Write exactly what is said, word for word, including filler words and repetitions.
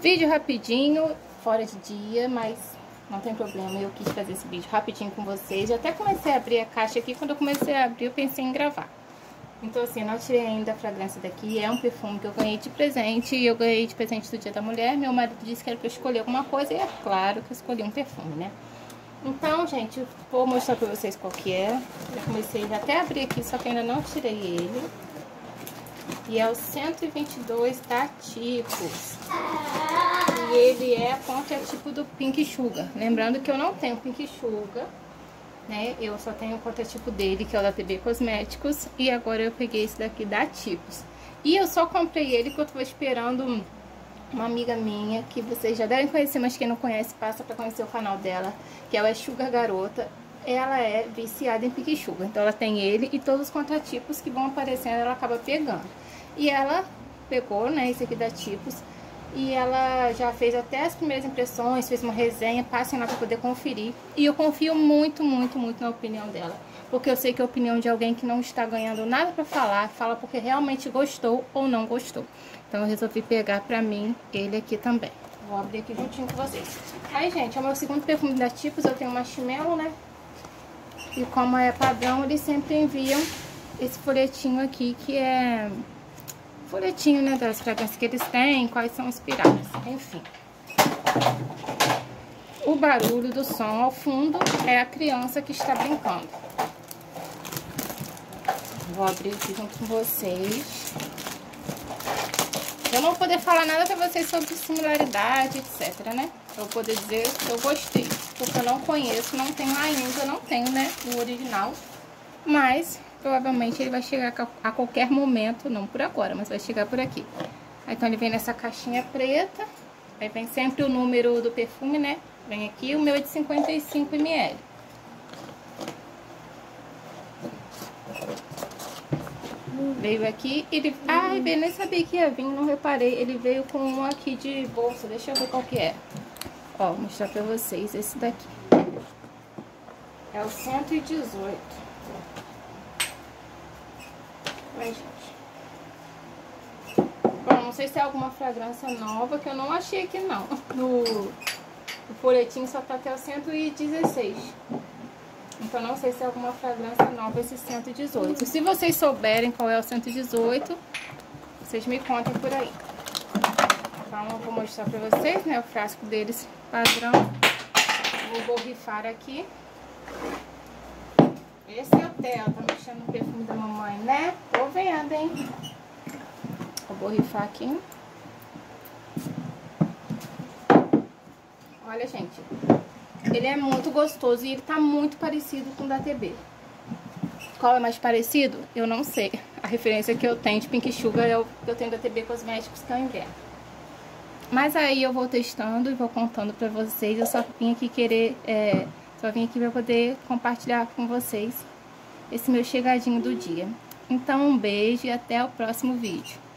Vídeo rapidinho, fora de dia, mas não tem problema, eu quis fazer esse vídeo rapidinho com vocês. Eu até comecei a abrir a caixa aqui, quando eu comecei a abrir eu pensei em gravar. Então assim, não tirei ainda a fragrância daqui, é um perfume que eu ganhei de presente, e eu ganhei de presente do Dia da Mulher. Meu marido disse que era pra eu escolher alguma coisa, e é claro que eu escolhi um perfume, né? Então, gente, vou mostrar pra vocês qual que é. Eu comecei já até a abrir aqui, só que ainda não tirei ele. E é o cento e vinte e dois da Tipos. E ele é contratipo do Pink Sugar. Lembrando que eu não tenho Pink Sugar, né? Eu só tenho o contratipo dele, que é o da T B Cosméticos. E agora eu peguei esse daqui da Tipos. E eu só comprei ele porque eu tô esperando uma amiga minha, que vocês já devem conhecer, mas quem não conhece, passa pra conhecer o canal dela, que é o Sugar Garota. Ela é viciada em Pink Sugar, então ela tem ele e todos os contratipos que vão aparecendo, ela acaba pegando. E ela pegou, né, esse aqui da Tipos, e ela já fez até as primeiras impressões, fez uma resenha, passem lá pra poder conferir. E eu confio muito, muito, muito na opinião dela, porque eu sei que é a opinião de alguém que não está ganhando nada pra falar, fala porque realmente gostou ou não gostou. Então eu resolvi pegar pra mim ele aqui também. Vou abrir aqui juntinho com vocês. Aí, gente, é o meu segundo perfume da Tipos. Eu tenho o Marshmallow, né? E como é padrão, eles sempre enviam esse folhetinho aqui, que é folhetinho, né, das fragrâncias que eles têm, quais são inspiradas, enfim. O barulho do som ao fundo é a criança que está brincando. Vou abrir aqui junto com vocês. Eu não vou poder falar nada pra vocês sobre similaridade, etc, né? Eu vou poder dizer que eu gostei, porque eu não conheço, não tenho ainda, não tenho, né, o original. Mas, provavelmente, ele vai chegar a qualquer momento, não por agora, mas vai chegar por aqui. Aí, então, ele vem nessa caixinha preta, aí vem sempre o número do perfume, né? Vem aqui, o meu é de cinquenta e cinco mililitros. Veio aqui, ele... Ai, eu nem sabia que ia vir, não reparei. Ele veio com um aqui de bolsa, deixa eu ver qual que é. Ó, vou mostrar pra vocês esse daqui. É o cento e dezoito. Ai, gente. Bom, não sei se é alguma fragrância nova, que eu não achei aqui não. No, no folhetinho só tá até o cento e dezesseis. Então não sei se é alguma fragrância nova esse cento e dezoito. Se vocês souberem qual é o cento e dezoito, vocês me contem por aí. Então eu vou mostrar pra vocês, né, o frasco deles padrão. Vou borrifar aqui. Esse é o Theo, tá mexendo no perfume da mamãe, né? Tô vendo, hein? Vou borrifar aqui. Olha, gente, ele é muito gostoso e ele tá muito parecido com o da T B. Qual é mais parecido? Eu não sei. A referência que eu tenho de Pink Sugar é o que eu tenho da T B Cosméticos, que é o inverno. Mas aí eu vou testando e vou contando pra vocês. Eu só vim aqui querer... É, só vim aqui pra poder compartilhar com vocês esse meu chegadinho do dia. Então um beijo e até o próximo vídeo.